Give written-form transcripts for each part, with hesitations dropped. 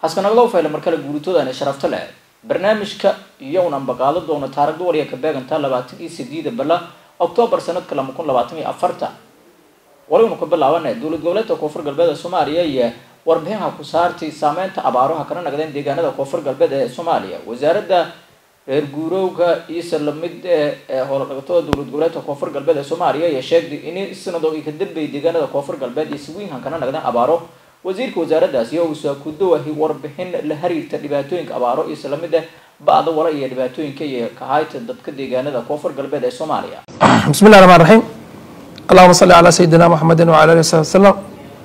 haskanaglo fayla markale guuritoodan sharafta leh barnaamijka iyowna baqaado doona taariikhda wariya ka beeganta 28 bala October sanadka 2024 waraynu ka bilaabanay dawlad goboleedka Koonfur Galbeed Soomaaliya iyo warbixinaha ku saartay saameynta abaaraha kana nagdeen deegaanada Koonfur Galbeed ee Soomaaliya wasaaradda reer guurowga iyo salamid howlgallada dawlad goboleedka Koonfur Galbeed ee Soomaaliya ayaa sheegay in sanadooyinka ka dambeeyay deegaanada Koonfur Galbeed iyo Siwiinhan kana nagdeen abaaro wasiirka wasaaraddaas iyo uu ku doowahay warbixin la xiriirta dhibaatooyinka abaaro iyo salamid baad wala iyo dhibaatooyinka iyo ka hay'adda dadka deegaanada Koonfur Galbeed ee Soomaaliya bismillaahir rahmaanir rahiim اللهم صل على سيدنا محمد وعلى اله وصحبه وسلم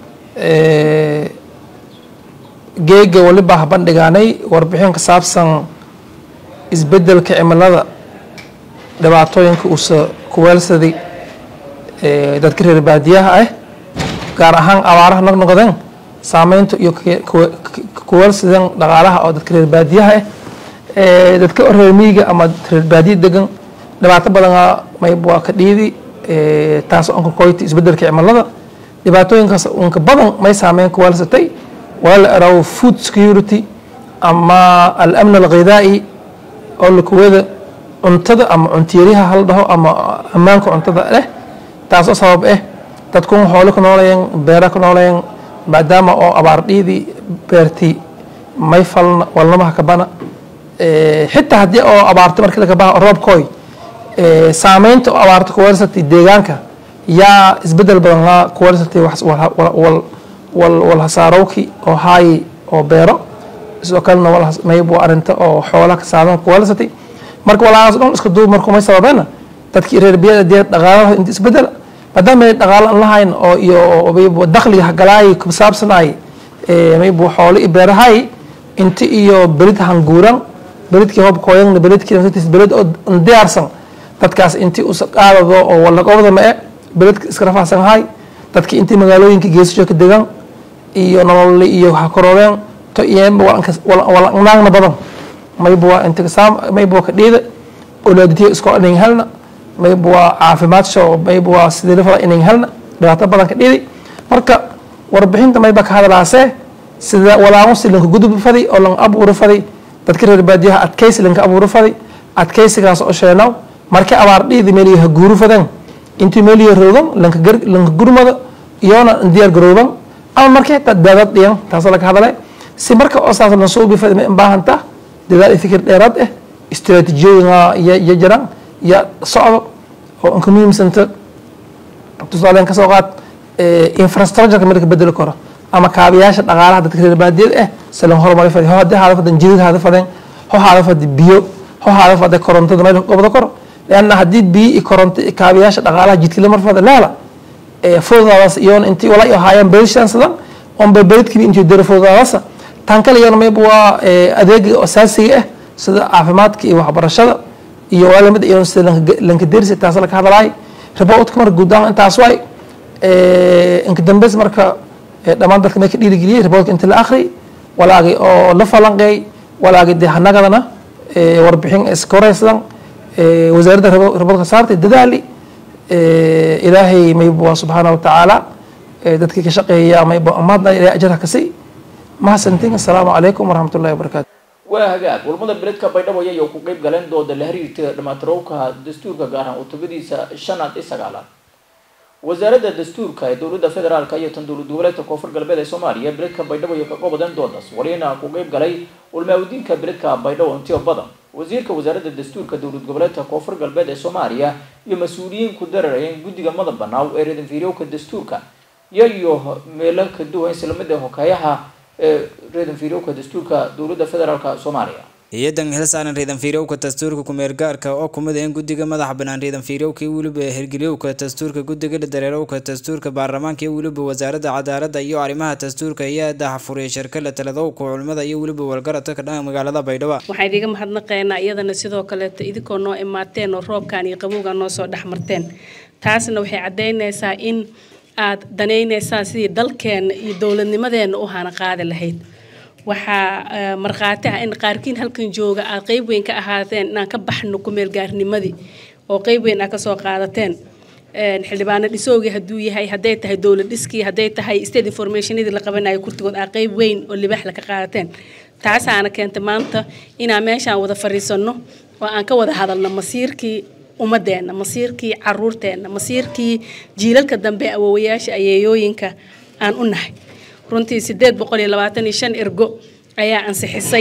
geega waliba bandhigaanay warbixin ka saabsan isbedelka cimilada dhibaatooyinka uu ku weelsaday dadka reer baadiyaha ah gaar ahaan abaaraha noqdeen saameynta iyo ku weelsadan dhaqaalaha oo dadka reer baadiyaha ah dadka reer miyiga ama reer baadiyaha degan dhibaato badan may buu ka dhiidi taas oo koyti isbedelka cimilada dhibaatooyinkaas oo ka badan may saameyn ku weelsatay wala araw food security ama al-amn al-ghidaa'i oo la kuwada cuntada ama cuntiyariha hal dhaho ama amaanka cuntada leh taas oo sabab ah dadku xoolo ku noolayeen beera ku noolayeen maadaama oo abaar dhiidi beerti may falna walnama ka bana xitaa hadii oo abaarta markii laga baa roob kooy saameynta abaarta ku weersatay deegaanka yaa isbedel badan la ku weersatay wax wal hasaarowki oo hay oo beero sidoo kalena wal maybu arinta oo xoolaha ka saadan ku weersatay marka walaas dhan isku duub markuu may sababeena dadkii reer biyada dhaqaalaha inta isbedel maadaama ay dhaqaale lahayn oo iyo maybu dakhliga galaay ku saabsanay maybu xoolo iyo beerahay inta iyo berid hanguuran beridkii hoob kooyan beridkii berid oo diyaarsan dadkaas intii u qaadado oo wala qowda ma beledka iska rafaahsan hay dadkii intii magaalooyinka geesasho ka degan iyo nolol iyo waxa kororeen to iyeen wala naagna badan maybu inta maybu ka dhiida olaadtii isku anin halna maybu caafimaad soo maybu sidii fara anin halna dhibaato badan ka dhiidi marka warbixinta mayba ka hadalaasay sida walaamu silinka gudub fadi oo lan abuur fadi dadka reer baadiyaha adkaysi lanka abuur fadi adkaysigaas oo sheeno markii abaar dhiidi meeliyaha guuru fadan intii meeliyaha roodan lanka gurmada iyona diyaar garooban ama markii dadad dhiyan taas la ka hadalay si marka oo saas la soo bifad ma baahanta dadaal fikir dheerad ah istiraatiijiyada ya jiraan ya socdo oo aan muhiimsanta tusaale ka soo qaad infrastructure marka bedel karo ama kaabiyaasha dhaqaalaha dadka reer baadiyada ah salan horumar fadhi hadda hadafdan jidid hadafdan hadafdan biyo hadafdan korontada meel qobdo karo لأن هديد بي كورنت كابياش دقالها جيت كل مرة فهذا لا فوضى بس يون أنتي ولا يهايم بيرشان صدق أم ببرد كبي أنتي يدير فوضى بس تانكل يون ما يبغى أداة أساسية صدق عفمات كي وحبر الشدة يوالم بد يون صدق لأنك درس تحصلك هذا لاي ربعت كمر قدام أنت عصواي إنك دمبز مركا لما عندك ما كدير جديد ربعت أنت الآخري ولا أجي أو لفلان جاي ولا أجي ده هنقدنا وربحين إسكورة صدق وزارة ربط صارت الددالي إلهي ما يبغى سبحانه وتعالى دتك كشقية ما يبغى أمادنا إلى أجرها كسي ما سنتين السلام عليكم ورحمة الله وبركاته. وهجاك والمدة بلدك بينما ويا يوكو قيب قالن دود الهري لما تروكها دستور كجارها وتبدي شنات إسقالا. وزارة الدستور كاي دولة فدرال كاي تندول دولة كوفر قلبها الصومالية بلدك بينما يوكو بدن دودس ولينا كوجيب قالي والمودين كبلدك بينما أنتيو بدن. وزيرك وزارة الدستور كدولة goboleedka Koonfur Galbeed ee Soomaaliya iyo mas'uuliyiin ku dararayeen guddiga madax bannaan ee reedan fiirowga dastuurka iyo meelo ka duwan islamada hokayaha reedan fiirowga dastuurka dowladda federaalka Soomaaliya iyadan helsan reedan fiirowga dastuurka ku meel gaarka oo kumada in guddiga madax bannaan reedan fiirowga waliba hirgeliyowga dastuurka guddiga dareerowga dastuurka baarlamaanka iyo waliba wasaaradda cadaaladda iyo arrimaha dastuurka ayaa daahfuray shirkada talado ku culimada iyo waliba walgaradka ka dhan magaalada Baydhabo waxay idiga mahadnaqeynaa iyadana sidoo kale idinko noo imaateen oo roobkan iyo qabowga noo soo dhaxmarteen taasna waxay cadeynaysaa in aad daneynaysaa sidii dalkeena iyo dawladnimadeena u hana qaadi lahayd waxa marqaati ah in qaarkiin halkan jooga aad qayb weyn ka ahaateen inaan ka baxno ku meel gaarnimadii oo qayb weyn ka soo qaadateen xildhibaano dhisoogi hadduu yahay hadday tahay dowlad dhiskii hadday tahay state informationadii la qabanayo kurtigood aa qayb weyn oo libaax la ka qaadateen taasaana keentay maanta inaan meeshaan wada fadhiisanno oo aan ka wada hadalno masiirkii ummadeenna masiirkii caruurteenna masiirkii jiilalka dambe awoowayaasha ayeeyooyinka aan u nahay runtii 825 ergo ayaa ansixisay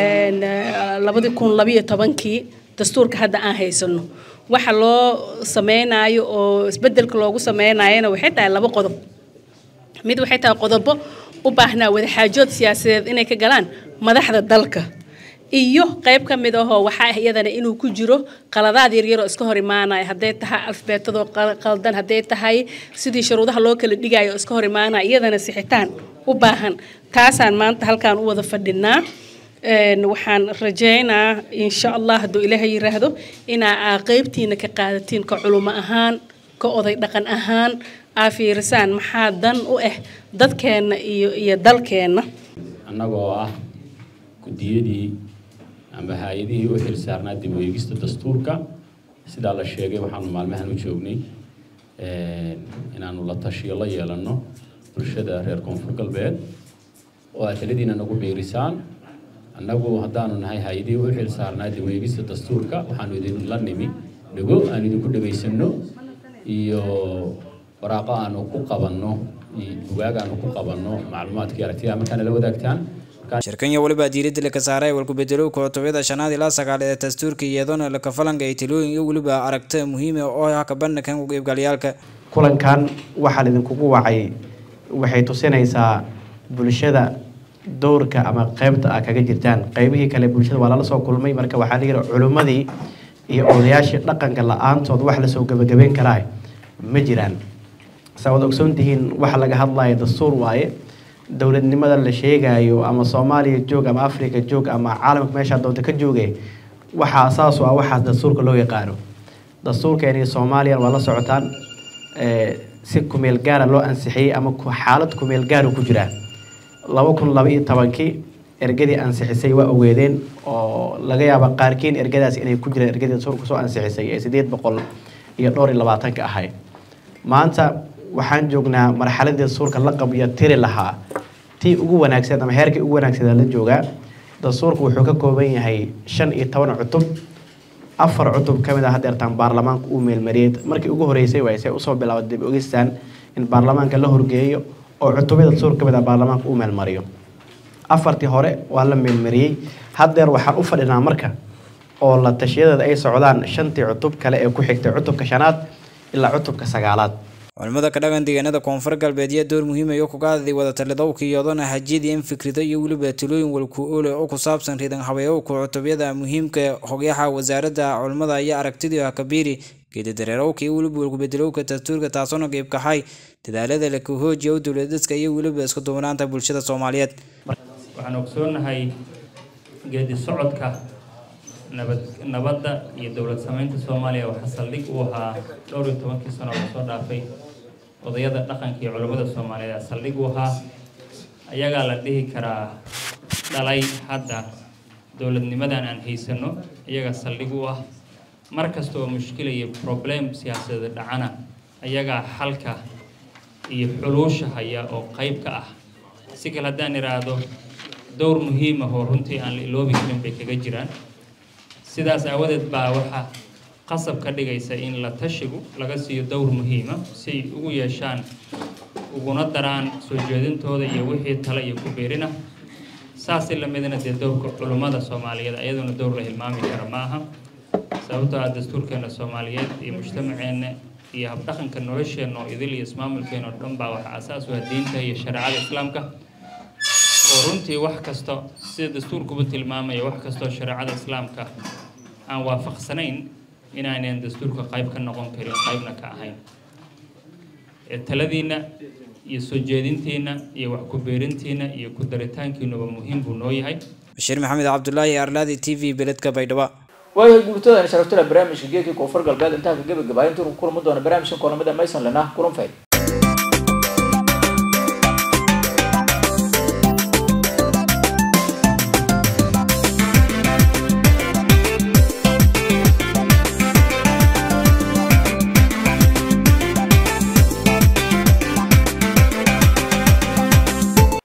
2012kii dastuurka hadda aan haysano waxa loo sameynayo oo isbedelka loogu sameynayana waxay tahay laba qodob mid waxay tahay qodobo u baahnaa wada xaajood siyaasadeed inay ka galaan madaxda dalka iyo qayb ka mid ah waxa iyadana inuu ku jiro qaladaad yar yar oo iska hor imaanaya haday tahay alfbeetado qaldan haday tahay sidii shuruudaha loo kala dhigayo iska hor imaanaya iyadana sixitaan u baahan taasaan maanta halkaan u wada fadhinaa waxaan rajeynaa insha Allah hadduu Ilaahay yiraahdo inaa qaybtiina ka qaadatiin ka culimo ahaan ka oday dhaqan ahaan fiirsaan maxaa dan u ah dadkeena iyo dalkeena annagoo ah gudiyadii ama hay'adihii u xilsaarnaa dib u eegista dastuurka sida la sheegay waxaanu maalmahan u joognay inaanu la tashiyo la yeelano bulshada reer Koonfur Galbeed oo taladiina nagu beerisaan annagu haddaanu nahay hay'adihii u xilsaarnaa dib u eegista dastuurka waxaanu idin la nimi dhago aan idinku dhageysano iyo waraaqo aanu ku qabanno buugaag aanu ku qabanno macluumaadkii aragtida markaan la wadaagtaan shirkan iyo waliba diiradda la ka saaray walku bedelo kooxda shanaad ilaa 9 ee dastuurka iyadoo la ka falanka ay tilooyin iyo waliba aragti muhiim ah oo ka bannakan ugu qaybgalayaalka kulankan waxa idinkugu wacay waxay tusinaysaa bulshada doorka ama qaybta ah kaga jirtaan qaybihii kale bulshada waa la soo kulmay marka waxa la yiraahdo culimadii iyo odayaashii dhaqanka la'aantood wax la soo gabagabeyn karaa ma jiraan sabab ogsoontihiin waxa laga hadlayo dastuur waaye dawladnimada la sheegayo ama Soomaaliya joog ama Afrika joog ama caalamka meesha doonta ka joogay waxa asaas ah waxa dastuurka loo yaqaan dastuurkeena Soomaaliya waa la socotaan si kumeel gaar loo ansixiyay ama xaalad kumeel gaar ku jira 2012kii ergadii ansixisay waa ogeedeen oo laga yaabo qaarkiin ergadaas inay ku jiraan ergadii dastuurka soo ansixisay ee 820 ka ahay maanta waxaan joognaa marxaladii dastuurka la qabiyo tiri lahaa tii ugu wanaagsan ama heerkii ugu wanaagsan la joogaa dastuurku wuxuu ka kooban yahay 15 cutub 4 cutub kamid ah hadeertaan baarlamaanka uu meelmariyay markii ugu horeysay way say u soo bilaawday dib ogistaan in baarlamaanka la horgeeyo oo cutubada dastuurka kamid ah baarlamaanka uu meelmariyo afartii hore waa la meelmariyay hadeer waxaan u fadhinaa marka oo la tashiyada ay socdaan 5 cutub kale ee ku xigtay cutubka 5aad ilaa cutubka 9aad culimada ka dhagan deegaanada Koonfur Galbeed iyo door muhiim ah oo ku qaaday wada talada iyadoo hajidii in fikrado iyo waliba talooyin walku oo ku saabsan ridan habeeyo ku cutubiyada muhiimka hogayaha wasaaradda culimada iyo aragtida kabiiri geedi dareerowkii waliba walku bedelowka dastuurka taasoo qayb ka hay dadaalada la ku hoojiyo dawladda iyo waliba isku duubnaanta bulshada Soomaaliyeed waxaan ogsoonahay geedi socodka nabadda iyo dawlad samaynta Soomaaliya waxa saldhig u ahaa 12 sano oo soo dhaafay odayada dhaqanka iyo culimada Soomaaliyeed saldhig u ahaa ayaga la dhihi karaa dhalay hadda dawladnimadan aan haysano iyaga saldhig u ah markasta oo mushkil iyo problem siyaasadeed dhacana ayaga xalka iyo xulusha haya oo qayb ka ah si kala hadaan iraado door muhiim ah oo runtii aan la iloobi karin bay kaga jiraan sidaas aawadeed baa waxa qasab ka dhigaysa in la tashigu laga siiyo dowr muhiim ah si ugu yeeshaan uguna daraan soo jeedintooda iyo wixii tala iyo ku beerina saas la midna dowrka culimada Soomaaliyeed ayaduna dowr la hilmaami kara maaha sababtoo ah dastuurkeena Soomaaliyeed iyo mujtamaceena iyo hab dhaqanka nolosheena oo idil iyo ismaamulkeena oo dhan baa waxa asaas u ah diinta iyo shariicada islaamka oo runtii wax kasto sida dastuurku u tilmaamayo wax kasto shariicada islaamka aan waafaqsanayn inaanay dastuurka qayb ka noqon karin qaybna ka ahayn taladiina iyo soo jeedintiina iyo wax ku beerintiina iyo ku daritaankiina waa muhiim buu noo yahay Bashir Maxamed Cabdullaahi Arlaadi TV beledka Baydhabo way gurtada sharafta barnaamijka geedka Koonfur Galbeed inta ka gabagabaynta kulamo doona barnaamijka kulamada maysan lana kulan fayl